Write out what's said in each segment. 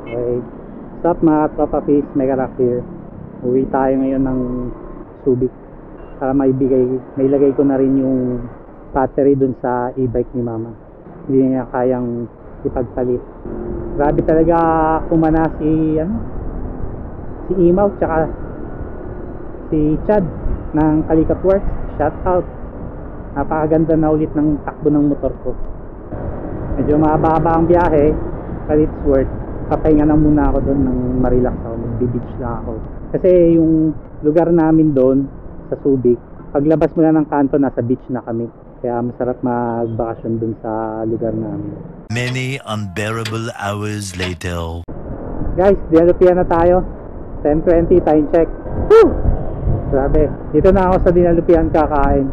Okay. What's up mga tropa fish, Mega Rock here. Uwi tayo ngayon ng Subic para may lagay ko na rin yung battery dun sa e-bike ni mama. Hindi niya kayang ipagpalit. Grabe talaga kumana si Imaw tsaka si Chad ng Kalikap Works. Shout out. Napakaganda na ulit ng takbo ng motor ko. Medyo mahaba-haba ang biyahe, but it's worth. Papahinga na muna ako doon ng marilax ako, magbe-beach lang ako. Kasi yung lugar namin doon sa Subic, paglabas mo na ng kanto, nasa beach na kami. Kaya masarap magbakasyon doon sa lugar namin. Many unbearable hours later. Guys, dinalupian na tayo. 10:20, time check. Woo! Grabe, dito na ako sa dinalupian kakain.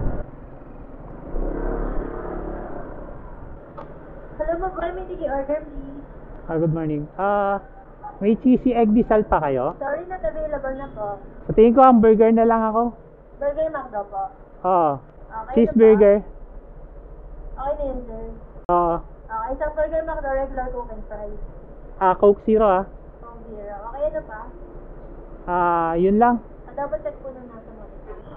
Hello, Mabal, may tiki-order please. Good morning. May cheesy egg disal pa kayo? Sorry, not available na po. Sa tingin ko hamburger na lang ako. Burger McDo po. Oo. Okay Cheeseburger. Okay na yun, sir. Oo. Okay, isang Burger McDo, regular Coke and fries. Coke Zero Coke Zero. Okay, ano pa? Yun lang. Double check po na nasa mo.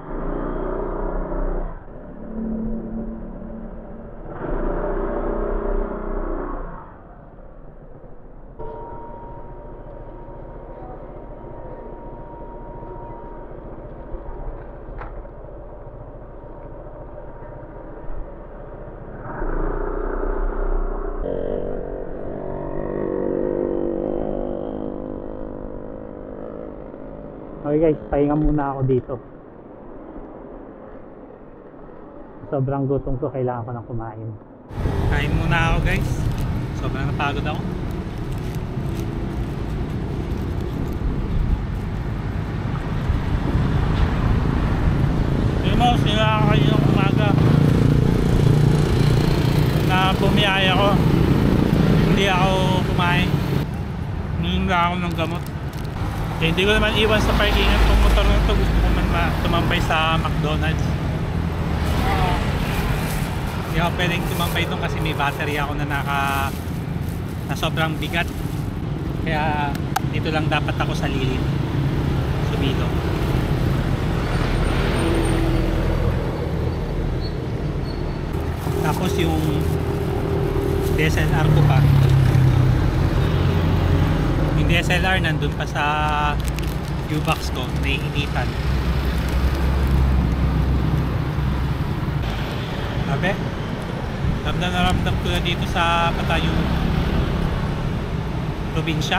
Okay guys, pahinga muna ako dito. Sobrang gutom ko, kailangan ko ng kumain. Kain muna ako guys. Sobrang napagod ako. Hindi mo, sila ako kayo umaga. Na bumiyaya ako. Hindi ako kumain. Uminom lang ako ng gamot. Eh, hindi ko naman iwan sa parkingan itong motor na ito. Gusto ko man tumambay sa McDonald's. Hindi ako pwedeng tumambay doon kasi may battery ako na na sobrang bigat. Kaya dito lang dapat ako sa lilim. Sumilo. Tapos yung DSLR ko pa. Yung DSLR nandun pa sa U-box ko, naiinitan. Sabi, ramdam na ramdam ko na dito sa Patayong probinsya.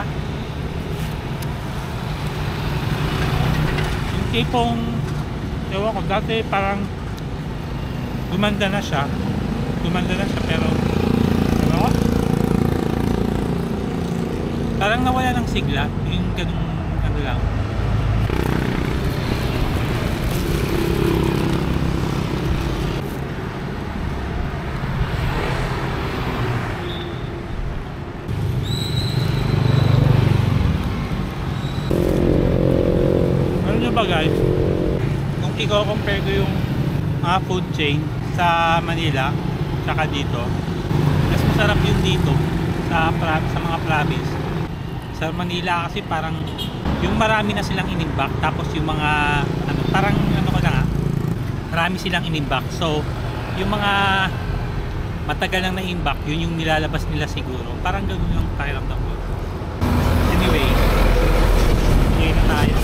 Yung tipong, ewan ko, dati parang gumanda na siya pero ewan ko, parang nawala ng sigla, yung ganung ano lang. Ano nyo ba guys, kung i-compare ko yung mga food chain sa Manila tsaka dito, mas masarap yung dito sa mga province. Sa Manila kasi parang yung marami na silang inimbak, tapos yung mga ano, parang ano ko na nga, marami silang inimbak. So yung mga matagal nang na-imbak, yun yung nilalabas nila siguro. Parang ganoon yung pakiramdam ko. Anyway, ngayon na tayo.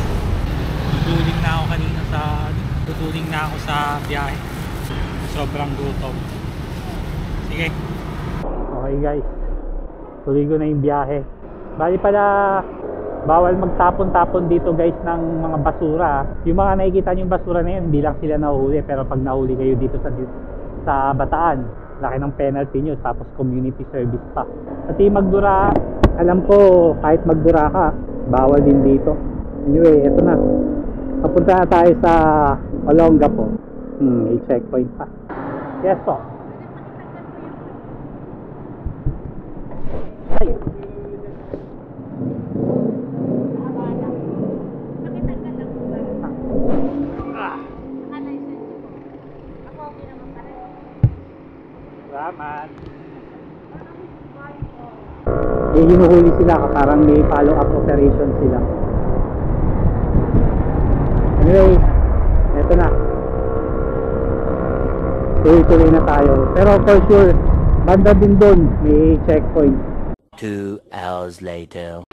Tutuling na ako sa biyahe. Sobrang gutom. Sige. Okay guys, tuloy ko na yung biyahe. Bali pala, bawal magtapon-tapon dito guys ng mga basura. Yung mga nakikita yung basura na yun, hindi lang sila nahuhuli. Pero pag nahuli kayo dito sa Bataan, laki ng penalty nyo, tapos community service pa. Pati magdura, alam ko kahit magdura ka, bawal din dito. Anyway, eto na, papunta na tayo sa Olongapo. May checkpoint pa. Yes po. Ay. hinuhuli sila, parang may follow-up operation sila. Anyway, eto na. Tuloy-tuloy na tayo. Pero for sure, banda din doon, may checkpoint. 2 hours later.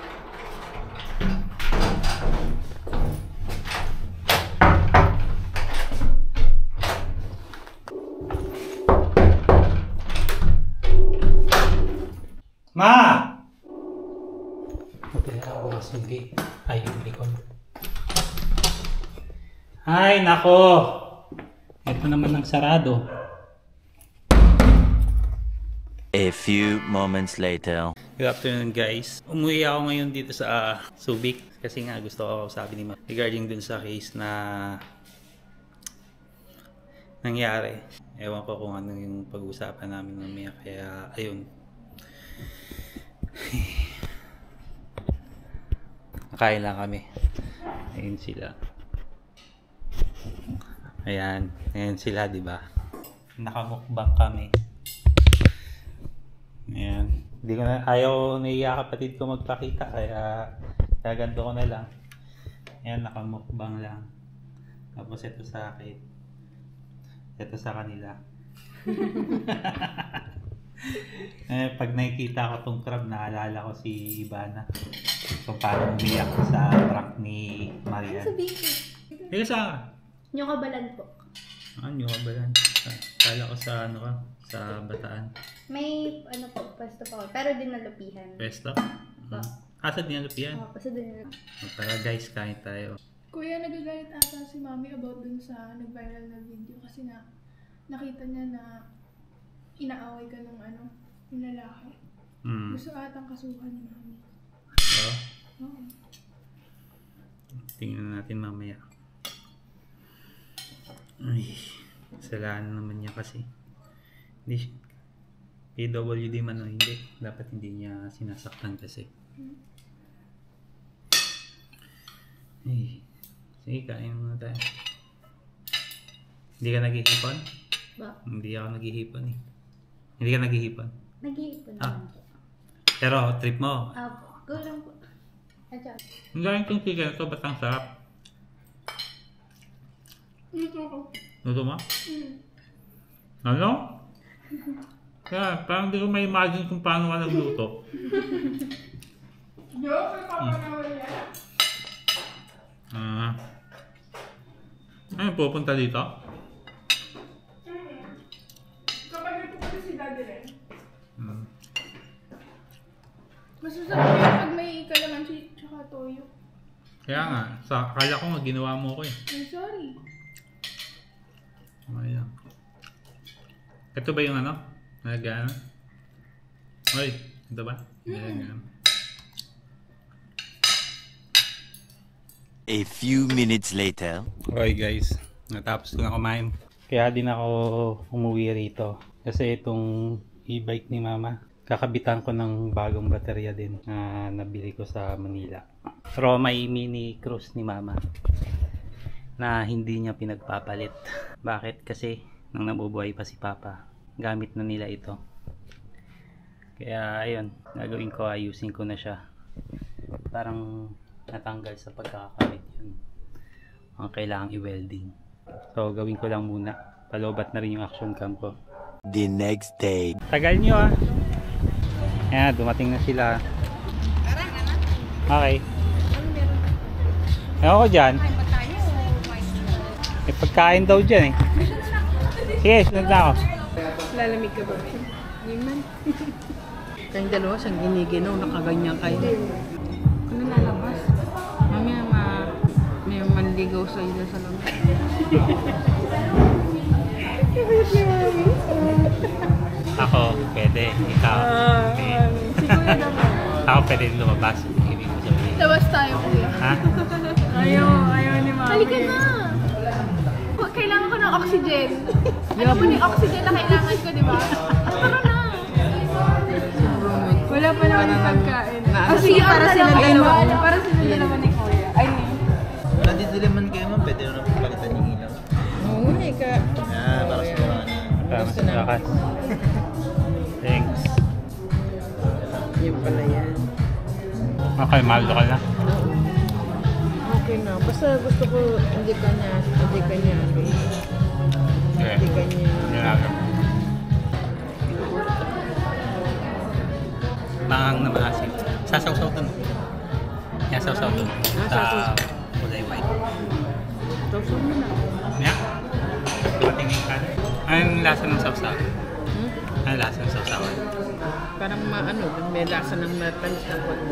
Ma! Okay, ako masugi. Ay, yung likod. Ay, nako! Ito naman ang sarado. A few moments later. Good afternoon, guys. Umuwi ako ngayon dito sa Subic kasi nga gusto ko sabi ni Ma regarding dun sa case na nangyari. Ewan ko kung ano yung pag-uusapan namin mamaya, kaya ayun. Nakain lang kami. Ayun sila. Ayan sila, di ba? Nakamukbang kami. Ayan. Hindi ko na, ayaw naiya kapatid ko magpakita, kaya gaganto ko na lang. Ayan, nakamukbang lang. Tapos ito sa akin. Ito sa kanila. Pag nakikita ko tong crab, naalala ko si Ivana. Kung paano umiyak sa prank ni Marian. Sabihin ko. Ika sa... Nyo kabalan po. Nyo kabalan. Kala ko sa ano ka, sa Bataan. May ano po, pwesto po. Pero din nalupihan. Pwesto? Po. Asa din nalupihan? Oo, pwesto din. Tara guys, kain tayo. Kuya, nagagalit ata si Mami about dun sa nag-viral na video kasi nakita niya na inaaway ka ng yung lalaki. Gusto atang kasuhan ni Mami. Oo? Oo. Tingnan natin mamaya. Ay, kasalanan naman niya kasi. Hindi, PWD man o hindi. Dapat hindi niya sinasaktan kasi. Ay, sige, kain muna tayo. Hindi ka naghihipon? Ba? Hindi ako naghihipon eh. Hindi ka naghihipon? Nag-iipon Ah. naman po. Pero trip mo. Apo. Gulang po. Atya. Ang galing itong chicken ito, ba't ang sarap? Luto ko. Luto mo? Ano? Kaya parang di ko may imagine kung paano ka nagluto. Joke, may papanawal yan. Ano, pupunta dito? Kapag ito si Daddy rin. Mas masarap yun pag may kalamansi tsaka toyo. Kaya nga, kala ko nga ginawa mo ko eh. I'm sorry. Ayan. Ito ba yung ano? Nagano? Oy, ito ba? Nagano. A few minutes later. Okay guys, natapos ko na kumain. Kaya din ako umuwi rito. Kasi itong e-bike ni Mama, kakabitan ko ng bagong baterya din na nabili ko sa Manila. Pero may mini cruise ni Mama na hindi niya pinagpapalit. Bakit? Kasi nang nabubuhay pa si Papa, gamit na nila ito. Kaya ayun, gagawin ko, ayusin ko na siya. Parang natanggal sa pagkakabit yun. Ang kailangang i-welding. So gawin ko lang muna. Palobat na rin yung action cam ko. The next day. Tagal nyo ah. Ayan, dumating na sila. Okay. Ewan ko dyan. May pagkain daw dyan eh. Sige, sunod na ako. Lalamig ka ba? Hindi man. Kayong dalawa siyang giniginaw, nakaganyan kayo. Kung lalabas, mamaya may manligaw sa iyo sa labas. Ako, pwede. Ikaw. Okay. Ako pwede din lumabas. Ibig mo sabihin. Labas tayo, kuya. Ha? Ayaw ni Mami. Halika na! Kailangan ko ng oxygen. Alam mo yung oxygen na kailangan ko, di ba? Tara na! Wala pa naman yung pagkain. Sige, para sila dalawa. Para sila dalawa ni Kuya. Ay, Wala dito naman kayo man, pwede na palitan yung ilaw. Oo, ika. Para sa mga Tama sa lakas. Thanks. Yun pala yan. Okay, mahal ka na. Okay na. Basta gusto ko hindi ka niya. Okay. Hindi ka niya. Yan. Maang na maasim. Sasaw-saw doon. Yan, saw-saw doon. Sa kulay white. Saw-saw mo na. Yan. Tumatingin ka. Anong lasa ng saw-saw? Anong lasa ng saw-saw? Parang may lasa ng matamis na konti.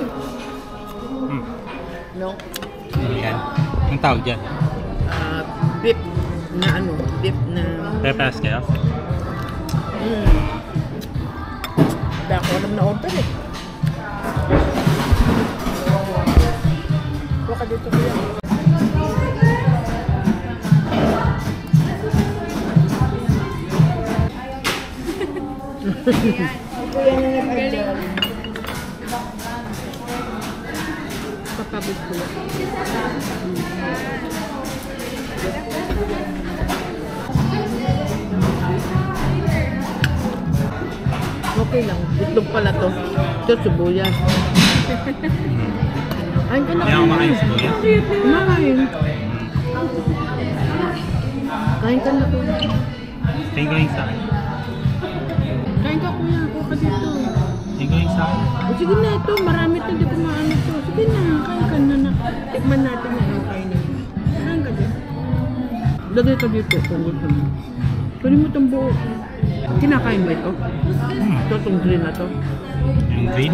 No? Yan. Ang tawag dyan? Beef na Pepas kayo? Hindi ako alam na order eh. Baka dito kuya. Kuya na nag-order. Papabot kuya. Okay lang. Itlog pala to. Ito, sibuyas. Ayun ka na. Hindi ako makain sibuyas. Kumakain. Kain ka na to. Tingin sa akin. Kain ka kuya. Ako ka dito. Tingin sa akin. O sige na ito. Marami ito. Hindi ko maano to. Sige na. Kain ka na. Tikman natin na ang kainin. Kain ka dito. Lagay ka dito. Kung gusto mo. Kunin mo itong buo. Kinakain mo ito? Ito, itong green na to. Yung green?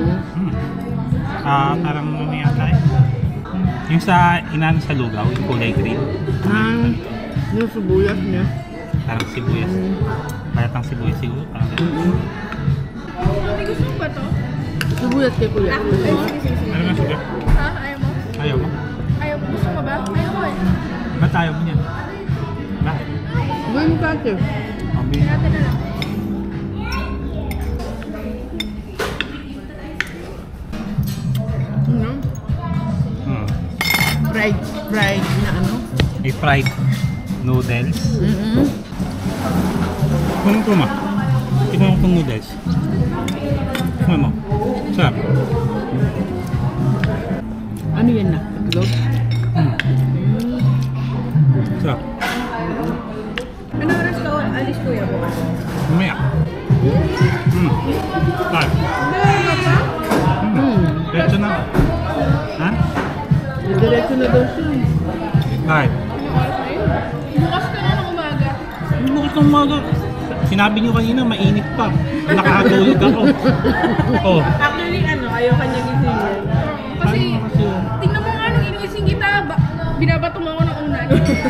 Parang ano yata eh. Yung sa inano sa lugaw, yung kulay green. Yung sibuyas niya. Parang sibuyas. Parang sibuyas siguro. Parang ganun. May gusto mo ba to? Sibuyas kay kuya. Ano nga sugar? Ha? Ayaw mo? Ayaw mo? Ayaw mo? Gusto mo ba? Ayaw mo eh. Ba't ayaw mo niyan? Bakit? Gawin mo kasi. Mabili. Natin na lang. Fried na ano? May fried noodles. Kunin ko ma. Tignan ko itong noodles. Kunin mo. Sarap. Ano yan na? Itlog? Sarap. Ano oras ka? Alis kuya bukas. Mamaya. Sarap. Dalawa pa? Diretso na. Ha? Diretso na daw siya. Bakit? Anong oras na yun? Bukas ka na ng umaga. Bukas ng umaga. Sinabi niyo kanina, mainit pa. Nakakatulog ako. Oh. Actually, ayaw kanya gisingin. Kasi, tingnan mo nga nung iniising kita, binabato mo ako ng unan.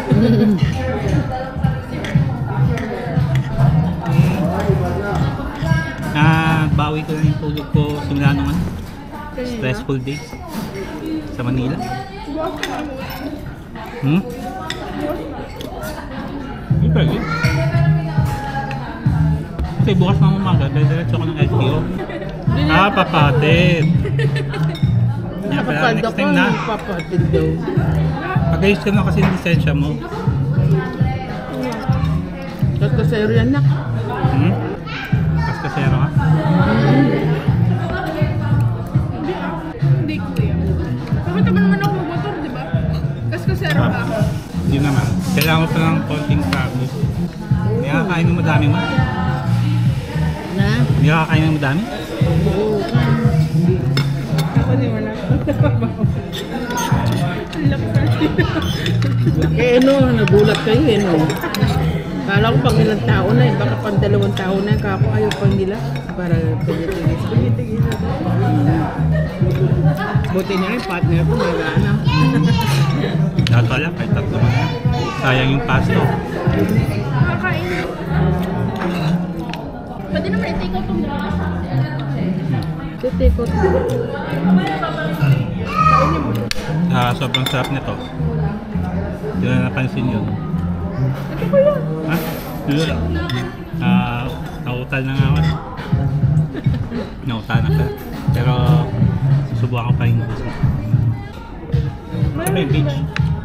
Bawi ko na yung tulog ko simula nung stressful days sa Manila. Hindi pa rin. Kasi bukas ng umaga, diretso ako ng LTO. Papatid. Yan pala, next time na. Papatid daw. Pag-ayos ka na kasi yung lisensya mo. Kasero yan na. Kasero ka? Hindi kuya. Bakit naman ako magmotor, di ba? Kaskasero ba ako? Hindi naman. Kailangan mo pa ng konting practice. Hindi kakain ng madami mo. Na? Hindi kakain ng madami? Oo. Ako di wala. Eh nagulat kayo Kala ko pag ilang tao na baka pang 2 tao na kako ayaw pang nila para tigil-tigil. Buti na rin partner ko magana. Dato lang, kahit 3 mo na. Sayang yung pasto. Makakain. Pwede naman i-take out itong drama. Take out. Sobrang sarap nito. Hindi na napansin yun. Ito ko yun. Ha? Yun. Nautal na nga ako. Nautal na ka. Pero susubukan ko pa rin gusto. May beach.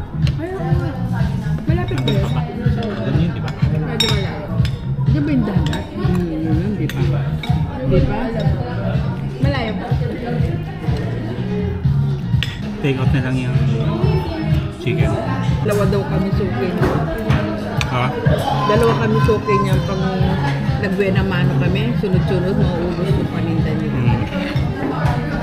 Malapit ba yun? Ganun yun, di ba? Medyo malapit. Di ba yung dagat? Di pa. Di pa? Malayo ba? take out na lang yung chicken. Dalawa daw kami suki niya. Ha? Dalawa kami suki niya. Pag nagbuena mano kami, sunod-sunod, mauubos yung paninda niya.